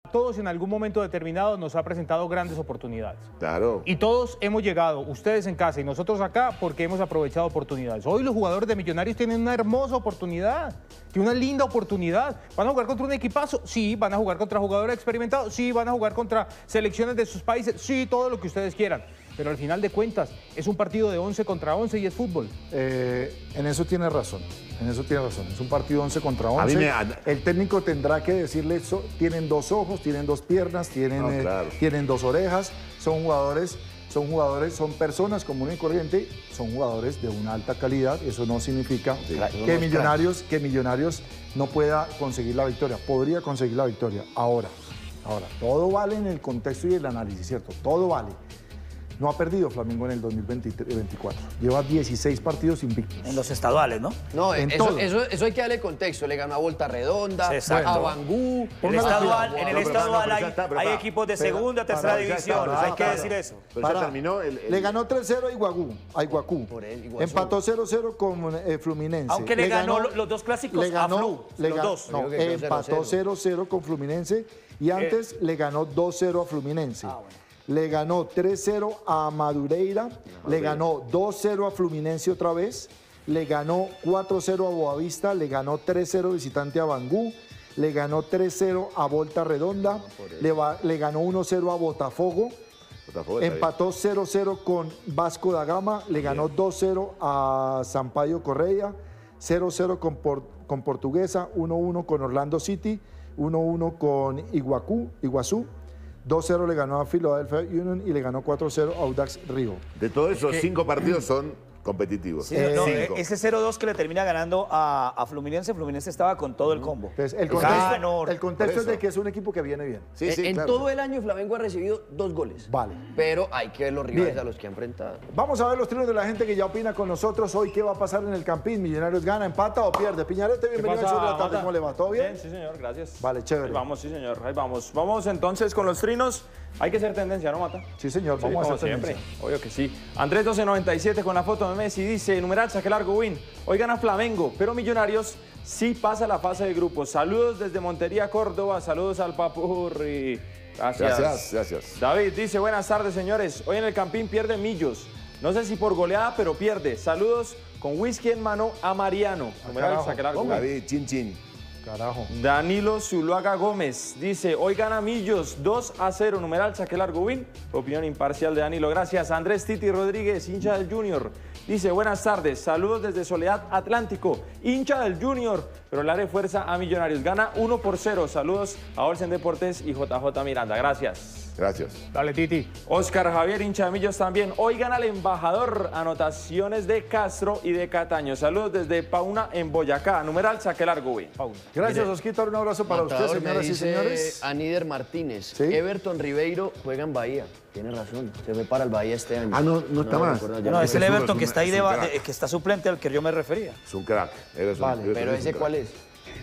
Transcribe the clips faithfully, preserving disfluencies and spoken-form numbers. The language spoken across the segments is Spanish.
Todos en algún momento determinado nos ha presentado grandes oportunidades. Claro. Y todos hemos llegado, ustedes en casa y nosotros acá, porque hemos aprovechado oportunidades. Hoy los jugadores de Millonarios tienen una hermosa oportunidad, tienen una linda oportunidad. ¿Van a jugar contra un equipazo? Sí. ¿Van a jugar contra jugadores experimentados? Sí. ¿Van a jugar contra selecciones de sus países? Sí, todo lo que ustedes quieran. Pero al final de cuentas, es un partido de once contra once y es fútbol. Eh, en eso tiene razón, en eso tiene razón. Es un partido once contra once. Me... El técnico tendrá que decirle, so, tienen dos ojos, tienen dos piernas, tienen, no, claro. eh, tienen dos orejas. Son jugadores, son jugadores, son personas comunes y corrientes, son jugadores de una alta calidad. Eso no significa sí, que, millonarios, que Millonarios no pueda conseguir la victoria. Podría conseguir la victoria. Ahora, ahora, todo vale en el contexto y el análisis, ¿cierto? Todo vale. No ha perdido Flamengo en el dos mil veinticuatro. Lleva dieciséis partidos invictos. En los estaduales, ¿no? No, en eso, todo. Eso, eso hay que darle contexto. Le ganó a Volta Redonda, Exacto. a Bangú. En el estadual, en el no, estadual no, hay, está, hay equipos de segunda, para, tercera para, división. para, Hay que para, decir eso. Pero para. ya terminó el... el... Le ganó tres cero a Iguagú. A Iguacú. Por él, Iguazú. Empató cero cero con eh, Fluminense. Aunque le, le ganó, ganó los dos clásicos le ganó, a Flu, le los ganó, dos. No, empató cero cero con Fluminense y antes eh. le ganó dos cero a Fluminense. Ah, bueno. Le ganó tres cero a Madureira, Madureira, le ganó dos cero a Fluminense otra vez, le ganó cuatro cero a Boavista, le ganó tres cero visitante a Bangú, le ganó tres cero a Volta Redonda, le, va, le ganó uno cero a Botafogo, Botafogo empató cero cero con Vasco da Gama, le ganó dos cero a Sampaio Correa, cero cero con, Por, con Portuguesa, uno uno con Orlando City, uno uno con Iguacú, Iguazú, dos cero le ganó a Philadelphia Union y le ganó cuatro cero a Audax Río. De todos esos ¿Qué? cinco partidos son competitivos. Sí, no, eh, ese cero dos que le termina ganando a, a Fluminense, Fluminense estaba con todo el combo. Entonces, el contexto, el contexto es de que es un equipo que viene bien. Sí, sí, en claro. todo el año Flamengo ha recibido dos goles. Vale. Pero hay que ver los rivales bien. a los que ha enfrentado. Vamos a ver los trinos de la gente que ya opina con nosotros hoy. ¿Qué va a pasar en el Campín? ¿Millonarios gana, empata o pierde? Piñarete, bienvenido al show de la tarde. ¿Cómo le va? ¿Todo bien? Bien, sí, señor, gracias. Vale, chévere. Ahí vamos, sí, señor, ahí vamos. Vamos entonces con los trinos. Hay que ser tendencia, ¿no, Mata? Sí, señor, vamos sí, a hacer siempre. tendencia. Obvio que sí. Andrés doce noventa y siete con la foto de Messi dice, numeral, saque largo, win. Hoy gana Flamengo, pero Millonarios sí pasa la fase de grupos. Saludos desde Montería, Córdoba. Saludos al Papurri. Gracias. Gracias, gracias. David dice, buenas tardes, señores. Hoy en el Campín pierde Millos. No sé si por goleada, pero pierde. Saludos con whisky en mano a Mariano. Numeral, saque largo, win. David, chin, chin. Carajo. Danilo Zuluaga Gómez dice, hoy gana Millos dos a cero, numeral, saque largo, win. Opinión imparcial de Danilo, gracias. Andrés Titi Rodríguez, hincha del Junior, dice, buenas tardes, saludos desde Soledad Atlántico, hincha del Junior, pero le haré fuerza a Millonarios, gana uno por cero, saludos a Olsen Deportes y J J Miranda, gracias. Gracias. Dale, Titi. Oscar Javier, hincha de Millos también. Hoy gana el embajador. Anotaciones de Castro y de Cataño. Saludos desde Pauna en Boyacá. Numeral, saque largo, güey. Gracias, Osquito. Un abrazo para Matador, ustedes, señoras y señores. Aníder Martínez. ¿Sí? Everton Ribeiro juega en Bahía. Tiene razón. Se fue para el Bahía este año. Ah, no, no está no, más. No, no, es el Everton que está ahí, de, de, de, que está suplente al que yo me refería. Es un crack. Eres vale, un, pero ese ¿cuál es?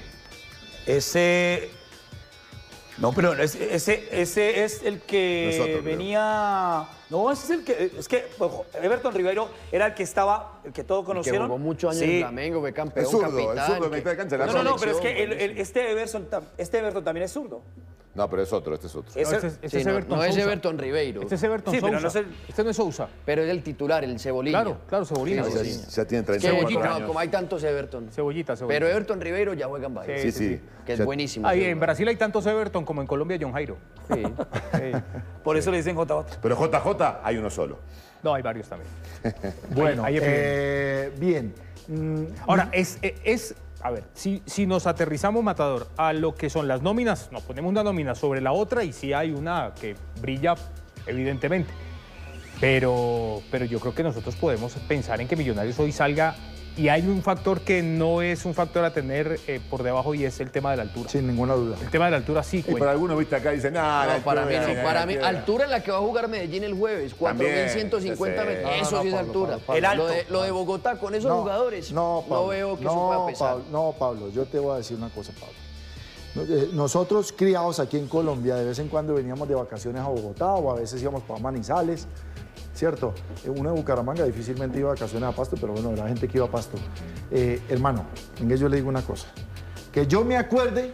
Ese... No, pero ese, ese, ese es el que Nosotros, venía... No, ese es el que... Es que Everton Ribeiro era el que estaba, el que todos conocieron. Que jugó muchos años sí. en Flamengo, fue campeón, es zurdo, capitán. es zurdo, que... de cancha, No, no, no, pero es que el, el, este, Everton, este Everton también es zurdo. No, pero es otro, este es otro. Es No, el, este, este sí, es no, Everton no es Sousa. Everton Ribeiro. Este es Everton Sí, Sousa. pero no es el... Este no es Sousa. Pero es el titular, el Cebolinha. Claro, claro, Cebolinha. Sí, Ya, sí, sí. ya tiene Es treinta y cuatro que, años. no, como hay tantos Everton. Cebollita, cebollita. Pero Everton Ribeiro ya juega en Bahía. Sí, sí. Que es Ya- buenísimo. Ahí sí, en Brasil hay tantos Everton como en Colombia John Jairo. Sí. Por eso le dicen J J. Pero J J hay uno solo. No, hay varios también. Bueno, Ahí- ahí eh, bien. Mm, Ahora, es, es, a ver, si, si nos aterrizamos, Matador, a lo que son las nóminas, nos ponemos una nómina sobre la otra y sí hay una que brilla, evidentemente. Pero, pero yo creo que nosotros podemos pensar en que Millonarios hoy salga y hay un factor que no es un factor a tener eh, por debajo y es el tema de la altura. sin ninguna duda. El tema de la altura sí Y cuenta. para algunos, viste, acá dicen, ah, No, para mí no. altura, Para la mí, altura". altura en la que va a jugar Medellín el jueves, cuatro mil ciento cincuenta También, metros. sí, sí. Eso No, no, sí es Pablo, altura. Pablo, Pablo. El alto. Lo de, lo de Bogotá con esos No, jugadores, no, Pablo, veo que no, eso pueda pesar. Pablo, no, Pablo, yo te voy a decir una cosa, Pablo. No- eh, Nosotros criados aquí en Colombia, de vez en cuando veníamos de vacaciones a Bogotá o a veces íbamos para Manizales, ¿cierto? Eh, Uno de Bucaramanga difícilmente iba de vacaciones a Pasto, pero bueno, la gente que iba a Pasto. Eh, hermano, venga, yo le digo una cosa. Que yo me acuerde,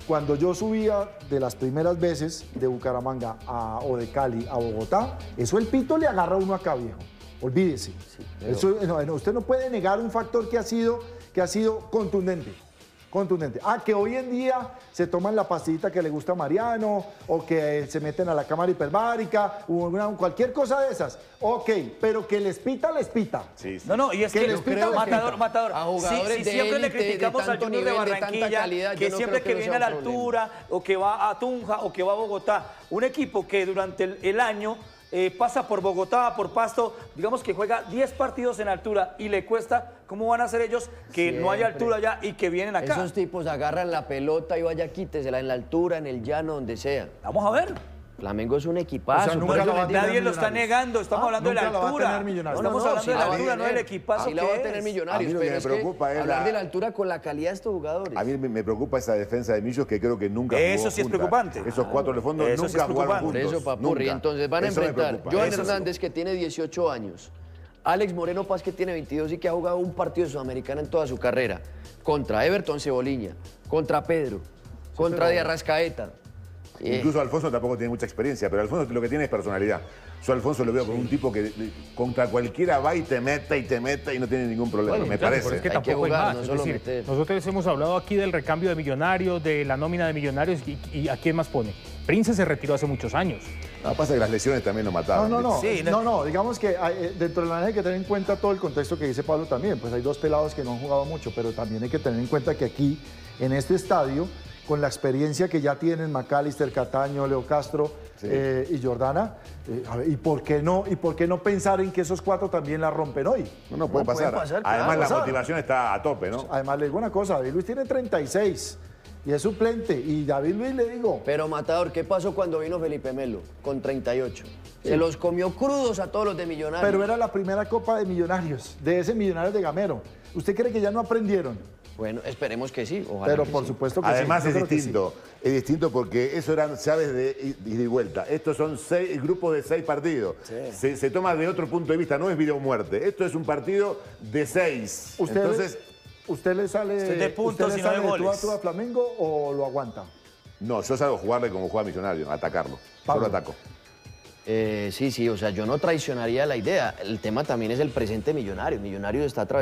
cuando yo subía de las primeras veces de Bucaramanga a- o de Cali a Bogotá, eso el pito le agarra a uno acá, viejo. Olvídese. Eso, no, no, usted no puede negar un factor que ha sido, que ha sido contundente. Contundente. Ah, que hoy en día se toman la pastillita que le gusta a Mariano, o que se meten a la cámara hiperbárica, o una- cualquier cosa de esas. Ok, pero que les pita, les pita. Sí, sí. No, no, y es Que que, les pita, les matador, pita. matador. A jugadores sí, sí, de siempre le élite, de criticamos al tanto Junior de nivel, de tanta Barranquilla, calidad, yo que no siempre creo que que no viene a sea la un problema. altura, o que va a Tunja, o que va a Bogotá, un equipo que durante el, el año eh, pasa por Bogotá, por Pasto, digamos que juega diez partidos en altura y le cuesta, ¿cómo van a hacer ellos que no haya Siempre. altura allá y que vienen acá? Esos tipos agarran la pelota y vaya, quítesela en la altura, en el llano, donde sea. Vamos a ver. Flamengo es un equipazo. O sea, por nunca eso la va les a digo- tener Nadie lo está Millonarios. negando, estamos Ah, hablando de la nunca la va a altura. tener Millonarios. Estamos No, no, hablando sí de la la va a altura, no tener. del equipazo Sí la que va a es. tener A mí Millonarios, lo que pero me es que preocupa es hablar la- de la altura con la calidad de estos jugadores. A mí me, me preocupa esa defensa de Millos que creo que nunca jugó Eso sí es junta. preocupante. Esos cuatro de fondo Eso sí nunca es jugaron preocupante. juntos. Por eso, Papurri, nunca. entonces van a Eso me enfrentar preocupa. Johan Eso sí. Hernández, que tiene dieciocho años, Alex Moreno Paz, que tiene veintidós y que ha jugado un partido de Sudamericana en toda su carrera, contra Everton Ceboliña, contra Pedro, contra Di Arrascaeta. Eh, Incluso Alfonso tampoco tiene mucha experiencia, pero Alfonso lo que tiene es personalidad. Yo a Alfonso lo veo como un tipo que de- contra cualquiera va y te mete y te mete y no tiene ningún problema, Bueno, me Claro, parece. pero es que Hay que tampoco jugar, hay más. no Es solo decir, meter. nosotros hemos hablado aquí del recambio de Millonarios, de la nómina de Millonarios, y, y ¿a quién más pone? Prince se retiró hace muchos años. Lo que pasa es que las lesiones también lo No, mataron. no, no. Sí, no, no. no, digamos que eh, dentro de la hay que tener en cuenta todo el contexto que dice Pablo también. Pues hay dos pelados que no han jugado mucho, pero también hay que tener en cuenta que aquí, en este estadio, con la experiencia que ya tienen McAllister, Cataño, Leo Castro eh, y Jordana, eh, a ver, ¿y por qué no? ¿Y por qué no pensar en que esos cuatro también la rompen hoy? No, no, puede No, puede pasar. pasar, Además, claro. la Pasar. motivación está a tope, ¿no? Además, le digo una cosa, David Luis tiene treinta y seis y es suplente. Y David Luis le digo, Pero Matador, ¿qué pasó cuando vino Felipe Melo con treinta y ocho? Se los comió crudos a todos los de Millonarios. pero era la primera Copa de Millonarios, de ese Millonarios de Gamero. ¿Usted cree que ya no aprendieron? Bueno, esperemos que sí, ojalá Pero que por sí. supuesto que Además sí. yo es creo que sí. distinto, es distinto porque eso eran llaves de ida y vuelta. Estos son seis grupos de seis partidos. Se, se toma de otro punto de vista, no es vida o muerte. Esto es un partido de seis. ¿Usted, Entonces, ¿Usted le sale, Usted de puntos usted le y no de sale de tú a goles. tú a Flamengo o lo aguanta? no, yo salgo a jugarle como juega Millonario, atacarlo. Pablo. Solo ataco. Eh, sí, sí, o sea, yo no traicionaría la idea. El tema también es el presente Millonario. Millonario está atravesando